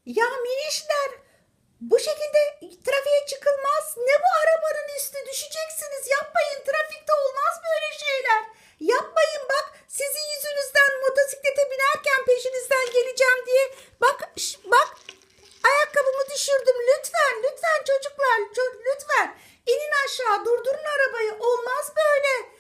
Ya minişler, bu şekilde trafiğe çıkılmaz. Ne bu arabanın üstü? Düşeceksiniz. Yapmayın. Trafikte olmaz böyle şeyler. Yapmayın bak. Sizin yüzünüzden motosiklete binerken peşinizden geleceğim diye. Bak, bak. Ayakkabımı düşürdüm. Lütfen, lütfen çocuklar. Lütfen. İnin aşağı. Durdurun arabayı. Olmaz böyle.